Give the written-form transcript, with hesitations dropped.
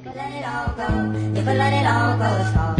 If we let it all go, if we let it all go, it's all